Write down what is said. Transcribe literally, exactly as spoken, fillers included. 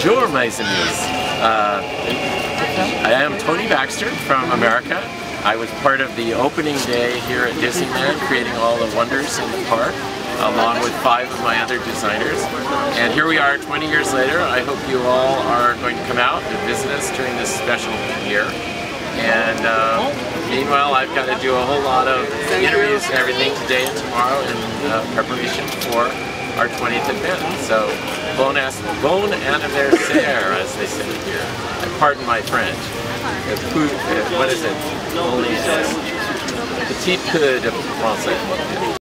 Bonjour, mes amis. Uh, I am Tony Baxter from America. I was part of the opening day here at Disneyland, creating all the wonders in the park, along with five of my other designers. And here we are twenty years later. I hope you all are going to come out and visit us during this special year. And uh, meanwhile, I've got to do a whole lot of interviews and everything today and tomorrow in uh, preparation for our twentieth event. So, bon, bon anniversaire, as they say here. Pardon my French. What is it? Only petit peu de français.